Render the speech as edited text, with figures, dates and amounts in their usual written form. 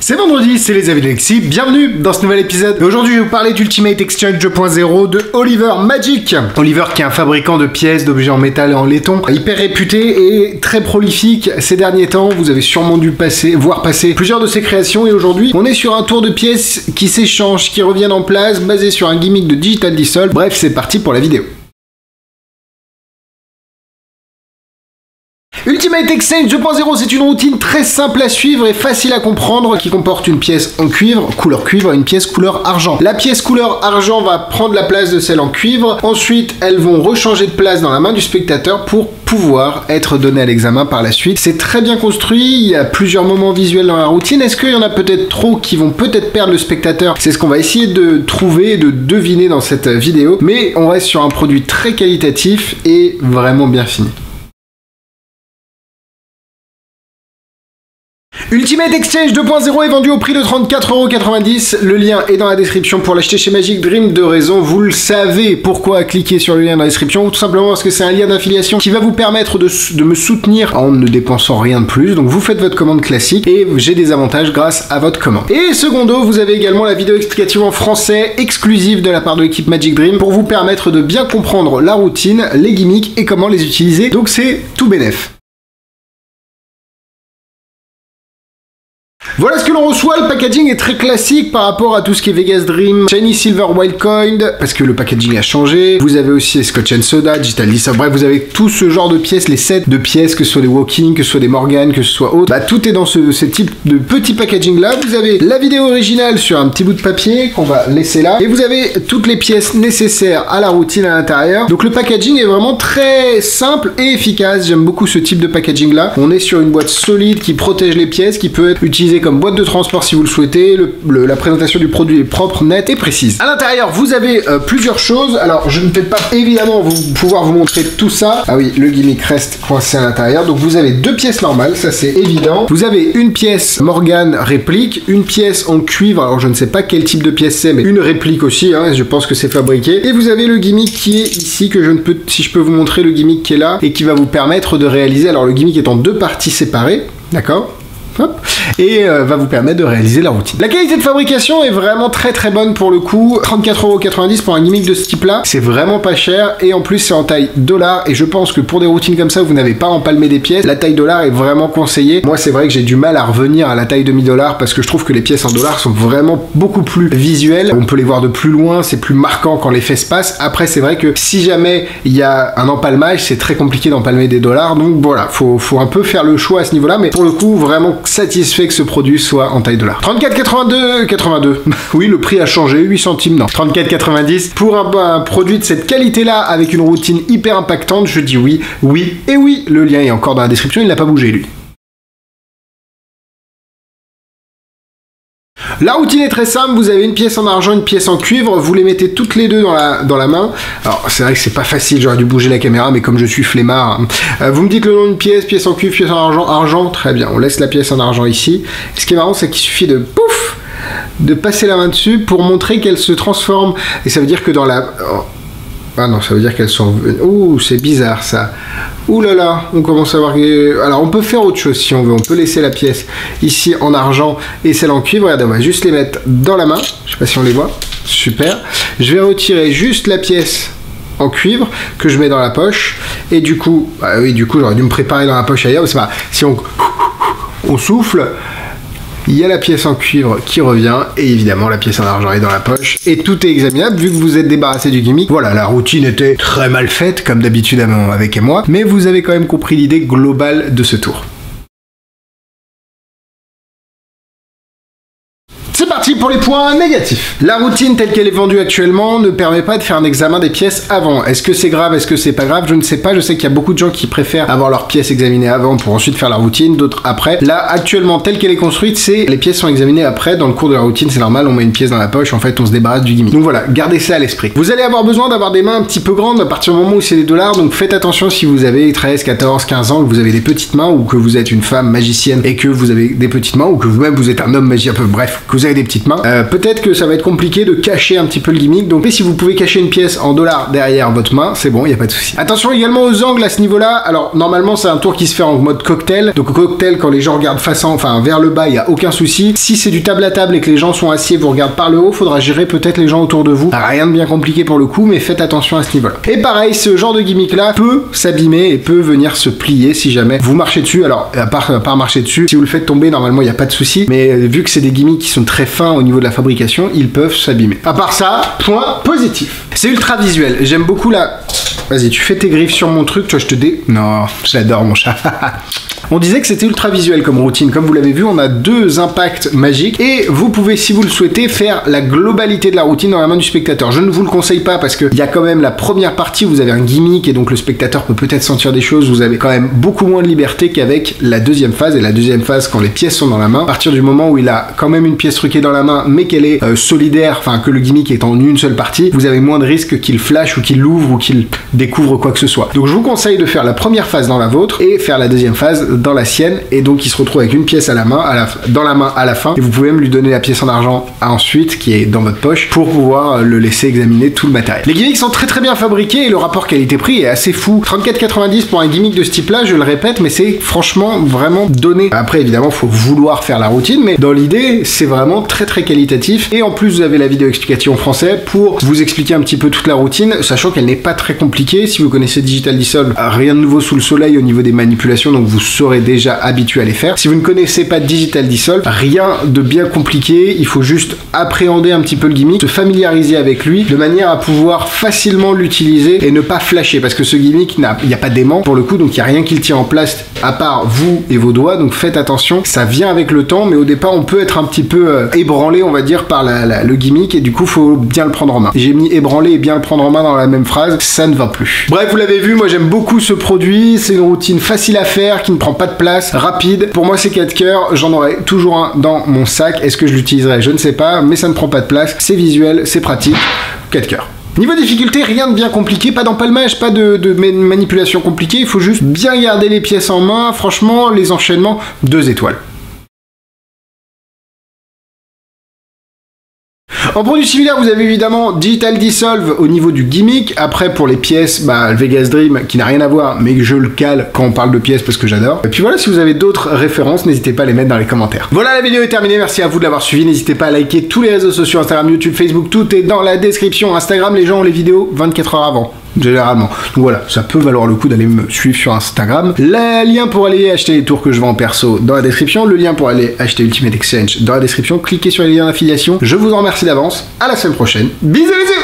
C'est vendredi, c'est les avis de Lexi, bienvenue dans ce nouvel épisode. Et aujourd'hui je vais vous parler d'Ultimate Exchange 2.0 de Oliver Magic. Oliver qui est un fabricant de pièces, d'objets en métal et en laiton, hyper réputé et très prolifique ces derniers temps. Vous avez sûrement dû voir passer plusieurs de ses créations et aujourd'hui on est sur un tour de pièces qui s'échangent, qui reviennent en place, basé sur un gimmick de Digital Dissolve. Bref, c'est parti pour la vidéo. Ultimate Exchange 2.0, c'est une routine très simple à suivre et facile à comprendre qui comporte une pièce en cuivre, couleur cuivre, et une pièce couleur argent. La pièce couleur argent va prendre la place de celle en cuivre. Ensuite, elles vont rechanger de place dans la main du spectateur pour pouvoir être données à l'examen par la suite. C'est très bien construit, il y a plusieurs moments visuels dans la routine. Est-ce qu'il y en a peut-être trop qui vont peut-être perdre le spectateur? C'est ce qu'on va essayer de trouver et de deviner dans cette vidéo. Mais on reste sur un produit très qualitatif et vraiment bien fini. Ultimate Exchange 2.0 est vendu au prix de 34,90 €. Le lien est dans la description pour l'acheter chez Magic Dream. De raison, vous le savez. Pourquoi cliquer sur le lien dans la description? Tout simplement parce que c'est un lien d'affiliation qui va vous permettre de me soutenir en ne dépensant rien de plus. Donc vous faites votre commande classique et j'ai des avantages grâce à votre commande. Et secondo, vous avez également la vidéo explicative en français exclusive de la part de l'équipe Magic Dream pour vous permettre de bien comprendre la routine, les gimmicks et comment les utiliser. Donc c'est tout bénef. Voilà ce que l'on reçoit, le packaging est très classique par rapport à tout ce qui est Vegas Dream, Shiny Silver Wildcoin, parce que le packaging a changé. Vous avez aussi Scotch and Soda, Digital Dissolve, bref, vous avez tout ce genre de pièces, les sets de pièces, que ce soit des Walking, que ce soit des Morgan, que ce soit autre. Bah, tout est dans ce type de petit packaging là. Vous avez la vidéo originale sur un petit bout de papier qu'on va laisser là. Et vous avez toutes les pièces nécessaires à la routine à l'intérieur. Donc le packaging est vraiment très simple et efficace. J'aime beaucoup ce type de packaging là. On est sur une boîte solide qui protège les pièces, qui peut être utilisée comme boîte de transport si vous le souhaitez. La présentation du produit est propre, nette et précise. À l'intérieur, vous avez plusieurs choses. Alors, je ne vais pas évidemment pouvoir vous montrer tout ça. Ah oui, le gimmick reste coincé à l'intérieur. Donc, vous avez deux pièces normales, ça c'est évident. Vous avez une pièce Morgan réplique, une pièce en cuivre. Alors, je ne sais pas quel type de pièce c'est, mais une réplique aussi. Hein, je pense que c'est fabriqué. Et vous avez le gimmick qui est ici, que si je peux vous montrer le gimmick qui est là et qui va vous permettre de réaliser. Alors, le gimmick est en deux parties séparées, d'accord? Hop, et va vous permettre de réaliser la routine. La qualité de fabrication est vraiment très très bonne pour le coup. 34,90 € pour un gimmick de ce type là, c'est vraiment pas cher et en plus c'est en taille dollar et je pense que pour des routines comme ça où vous n'avez pas empalmé des pièces, la taille dollar est vraiment conseillée. Moi c'est vrai que j'ai du mal à revenir à la taille demi-dollar parce que je trouve que les pièces en dollars sont vraiment beaucoup plus visuelles. On peut les voir de plus loin, c'est plus marquant quand l'effet se passe. Après c'est vrai que si jamais il y a un empalmage, c'est très compliqué d'empalmer des dollars. Donc voilà, faut un peu faire le choix à ce niveau là, mais pour le coup vraiment satisfait que ce produit soit en taille dollar. 34,82. Oui, le prix a changé, 8 centimes, non. 34,90 pour un produit de cette qualité-là avec une routine hyper impactante, je dis oui, oui et oui. Le lien est encore dans la description, il n'a pas bougé lui. La routine est très simple, vous avez une pièce en argent, une pièce en cuivre, vous les mettez toutes les deux dans la main. Alors c'est vrai que c'est pas facile, j'aurais dû bouger la caméra, mais comme je suis flemmard, vous me dites le nom d'une pièce en cuivre, pièce en argent, très bien, on laisse la pièce en argent ici. Et ce qui est marrant, c'est qu'il suffit de pouf, de passer la main dessus pour montrer qu'elle se transforme. Et ça veut dire que dans la... Ah non, ça veut dire qu'elles sont... Ouh, c'est bizarre ça. Ouh là là, on commence à voir... Alors on peut faire autre chose si on veut. On peut laisser la pièce ici en argent et celle en cuivre. Regardez, on va juste les mettre dans la main. Je sais pas si on les voit. Super. Je vais retirer juste la pièce en cuivre que je mets dans la poche. Et du coup... Bah oui, du coup, j'aurais dû me préparer dans la poche ailleurs. Mais c'est pas... Si on souffle... Il y a la pièce en cuivre qui revient et évidemment la pièce en argent est dans la poche et tout est examinable vu que vous êtes débarrassé du gimmick. Voilà, la routine était très mal faite comme d'habitude avec moi, mais vous avez quand même compris l'idée globale de ce tour. C'est parti pour les points négatifs. La routine telle qu'elle est vendue actuellement ne permet pas de faire un examen des pièces avant. Est-ce que c'est grave? Est-ce que c'est pas grave? Je ne sais pas. Je sais qu'il y a beaucoup de gens qui préfèrent avoir leurs pièces examinées avant pour ensuite faire la routine, d'autres après. Là, actuellement, telle qu'elle est construite, c'est les pièces sont examinées après. Dans le cours de la routine, c'est normal, on met une pièce dans la poche, en fait, on se débarrasse du gimmick. Donc voilà, gardez ça à l'esprit. Vous allez avoir besoin d'avoir des mains un petit peu grandes à partir du moment où c'est des dollars, donc faites attention si vous avez 13, 14, 15 ans, que vous avez des petites mains ou que vous êtes une femme magicienne et que vous avez des petites mains ou que vous-même vous êtes un homme magicien, bref, que vous avez des petites main. Peut-être que ça va être compliqué de cacher un petit peu le gimmick, donc si vous pouvez cacher une pièce en dollars derrière votre main, c'est bon, il n'y a pas de souci. Attention également aux angles à ce niveau-là. Alors normalement c'est un tour qui se fait en mode cocktail, donc cocktail quand les gens regardent vers le bas, il n'y a aucun souci. Si c'est du table à table et que les gens sont assis et vous regardent par le haut, faudra gérer peut-être les gens autour de vous. Rien de bien compliqué pour le coup, mais faites attention à ce niveau-là. Et pareil, ce genre de gimmick là peut s'abîmer et peut venir se plier si jamais vous marchez dessus. Alors à part marcher dessus, si vous le faites tomber, normalement il n'y a pas de souci, mais vu que c'est des gimmicks qui sont très fins au niveau de la fabrication, ils peuvent s'abîmer. À part ça, point positif. C'est ultra visuel. J'aime beaucoup la... Vas-y, tu fais tes griffes sur mon truc, toi je te dé... Non, j'adore mon chat. On disait que c'était ultra visuel comme routine. Comme vous l'avez vu, on a 2 impacts magiques et vous pouvez, si vous le souhaitez, faire la globalité de la routine dans la main du spectateur. Je ne vous le conseille pas parce qu'il y a quand même la première partie où vous avez un gimmick et donc le spectateur peut peut-être sentir des choses. Vous avez quand même beaucoup moins de liberté qu'avec la deuxième phase. Et la deuxième phase, quand les pièces sont dans la main, à partir du moment où il a quand même une pièce truquée dans la main, mais qu'elle est solidaire, enfin que le gimmick est en une seule partie, vous avez moins de risques qu'il flash ou qu'il l'ouvre ou qu'il découvre quoi que ce soit. Donc je vous conseille de faire la première phase dans la vôtre et faire la deuxième phase dans la sienne, et donc il se retrouve avec une pièce à la main, dans la main à la fin, et vous pouvez même lui donner la pièce en argent ensuite qui est dans votre poche pour pouvoir le laisser examiner tout le matériel. Les gimmicks sont très bien fabriqués et le rapport qualité-prix est assez fou. 34,90 pour un gimmick de ce type là, je le répète, mais c'est franchement vraiment donné. Après évidemment faut vouloir faire la routine, mais dans l'idée c'est vraiment très qualitatif, et en plus vous avez la vidéo explicative en français pour vous expliquer un petit peu toute la routine, sachant qu'elle n'est pas très compliquée. Si vous connaissez Digital Dissolve, rien de nouveau sous le soleil au niveau des manipulations, donc vous saurez déjà habitué à les faire. Si vous ne connaissez pas Digital Dissolve, rien de bien compliqué, il faut juste appréhender un petit peu le gimmick, se familiariser avec lui de manière à pouvoir facilement l'utiliser et ne pas flasher, parce que ce gimmick, il n'y a pas d'aimant pour le coup, donc il n'y a rien qui le tient en place à part vous et vos doigts, donc faites attention, ça vient avec le temps, mais au départ on peut être un petit peu ébranlé, on va dire, par le gimmick, et du coup faut bien le prendre en main. J'ai mis ébranlé et bien le prendre en main dans la même phrase, ça ne va plus. Bref, vous l'avez vu, moi j'aime beaucoup ce produit, c'est une routine facile à faire, qui ne prend pas de place, rapide. Pour moi c'est 4 cœurs, j'en aurai toujours un dans mon sac. Est-ce que je l'utiliserai? Je ne sais pas, mais ça ne prend pas de place, c'est visuel, c'est pratique. 4 cœurs. Niveau difficulté, rien de bien compliqué, pas d'empalmage, pas de manipulation compliquée, il faut juste bien garder les pièces en main. Franchement, les enchaînements, 2 étoiles. En produit similaire, vous avez évidemment Digital Dissolve au niveau du gimmick. Après, pour les pièces, le Vegas Dream qui n'a rien à voir, mais que je le cale quand on parle de pièces parce que j'adore. Et puis voilà, si vous avez d'autres références, n'hésitez pas à les mettre dans les commentaires. Voilà, la vidéo est terminée. Merci à vous de l'avoir suivi. N'hésitez pas à liker tous les réseaux sociaux, Instagram, YouTube, Facebook. Tout est dans la description. Instagram, les gens ont les vidéos 24 heures avant. Généralement. Donc voilà, ça peut valoir le coup d'aller me suivre sur Instagram. Le lien pour aller acheter les tours que je vends en perso dans la description. Le lien pour aller acheter Ultimate Exchange dans la description. Cliquez sur les liens d'affiliation. Je vous en remercie d'avance. À la semaine prochaine. Bisous, bisous.